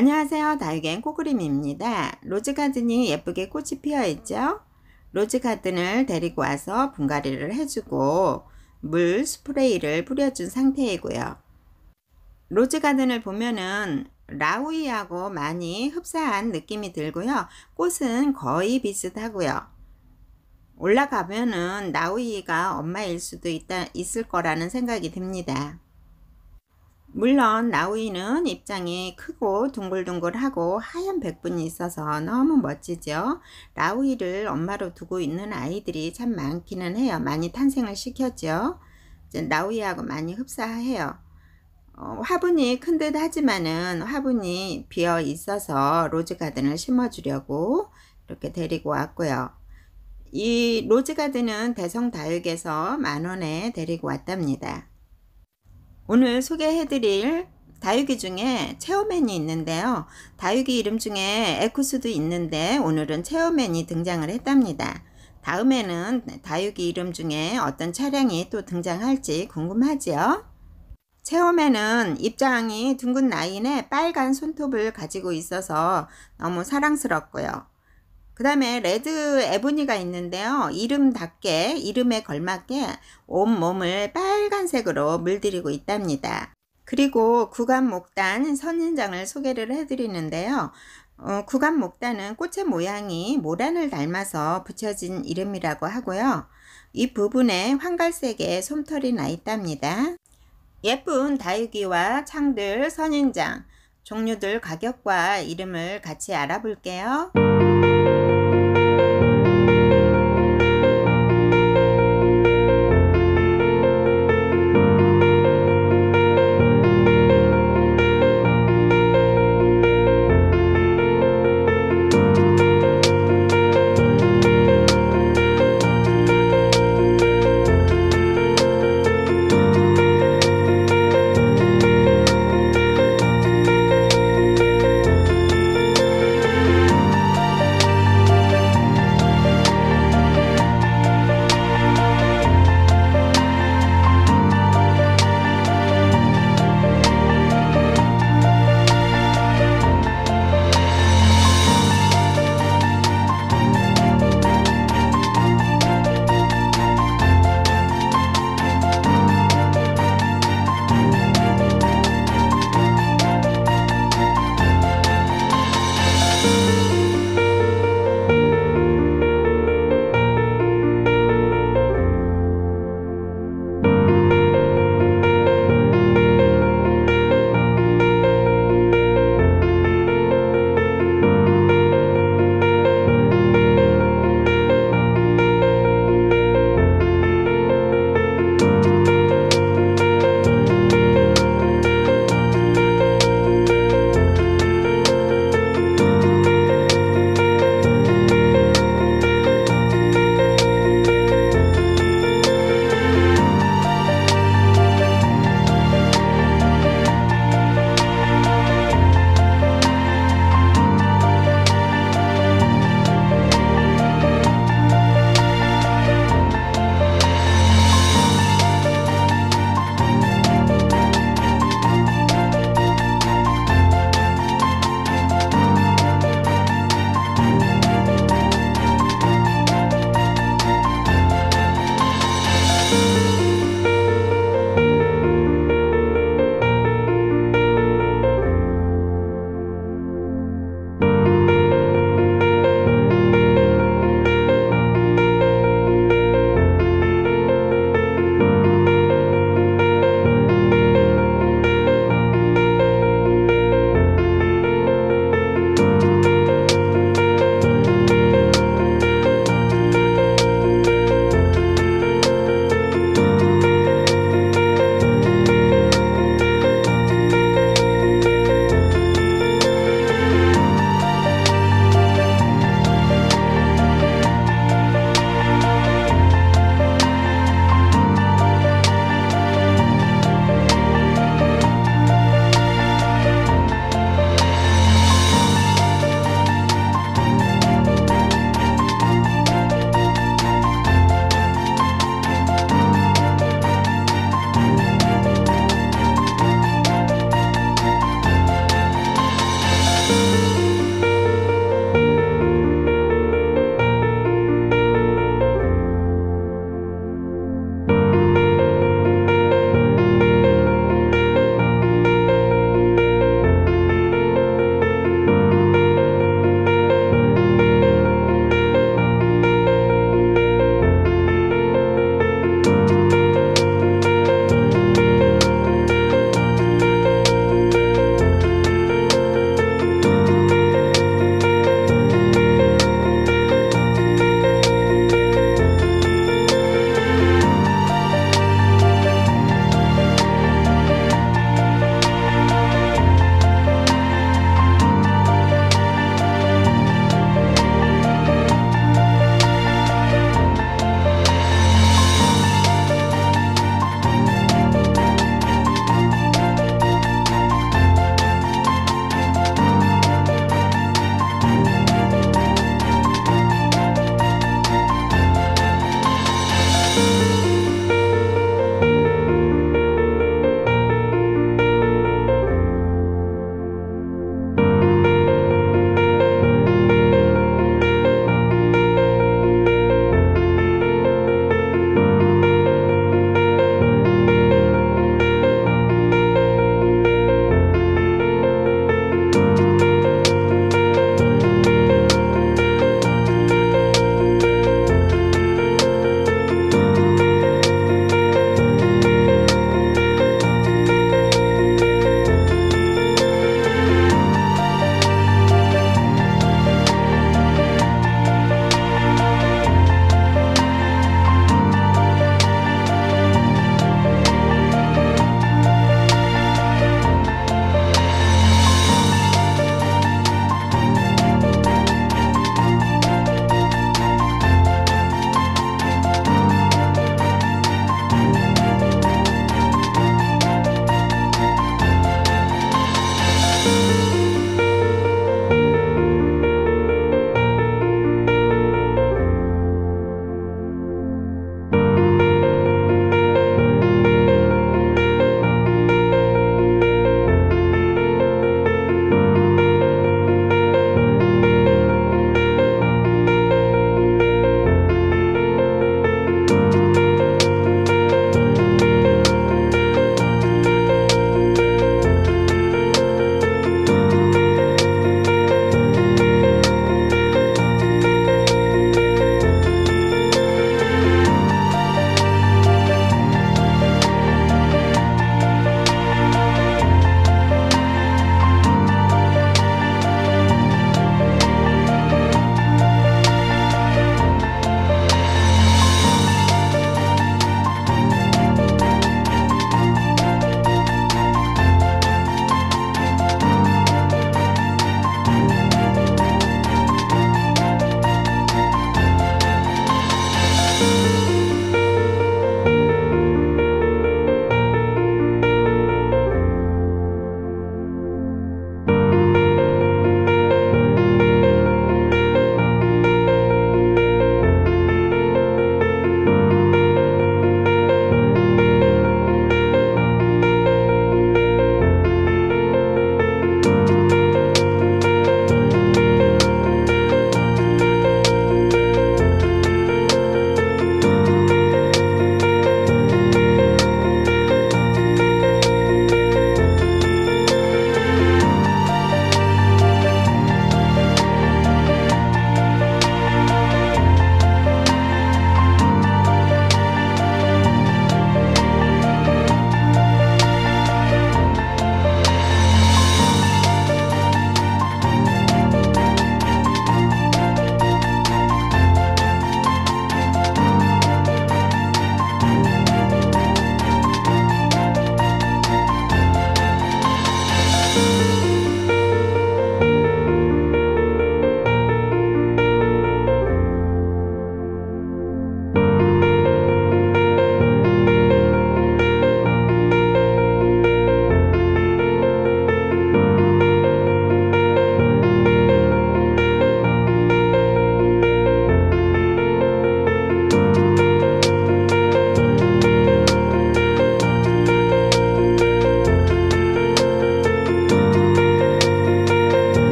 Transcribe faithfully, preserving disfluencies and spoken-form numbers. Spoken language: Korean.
안녕하세요. 다육이엔 코그림입니다. 로즈가든이 예쁘게 꽃이 피어 있죠. 로즈가든을 데리고 와서 분갈이를 해주고 물 스프레이를 뿌려준 상태이고요. 로즈가든을 보면은 라우이하고 많이 흡사한 느낌이 들고요. 꽃은 거의 비슷하고요. 올라가면은 라우이가 엄마일 수도 있다, 있을 거라는 생각이 듭니다. 물론 라우이는 입장이 크고 둥글둥글하고 하얀 백분이 있어서 너무 멋지죠. 라우이를 엄마로 두고 있는 아이들이 참 많기는 해요. 많이 탄생을 시켰죠. 라우이하고 많이 흡사해요. 어, 화분이 큰 듯 하지만은 화분이 비어 있어서 로즈가든을 심어 주려고 이렇게 데리고 왔고요. 이 로즈가든은 대성다육에서 만원에 데리고 왔답니다. 오늘 소개해드릴 다육이 중에 체어맨이 있는데요. 다육이 이름 중에 에쿠스도 있는데 오늘은 체어맨이 등장을 했답니다. 다음에는 다육이 이름 중에 어떤 차량이 또 등장할지 궁금하지요. 체어맨은 입장이 둥근 라인에 빨간 손톱을 가지고 있어서 너무 사랑스럽고요. 그 다음에 레드 에보니가 있는데요. 이름답게 이름에 걸맞게 온몸을 빨간색으로 물들이고 있답니다. 그리고 구간목단 선인장을 소개를 해드리는데요. 어, 구간목단은 꽃의 모양이 모란을 닮아서 붙여진 이름이라고 하고요. 이 부분에 황갈색의 솜털이 나 있답니다. 예쁜 다육이와 창들, 선인장, 종류들 가격과 이름을 같이 알아볼게요.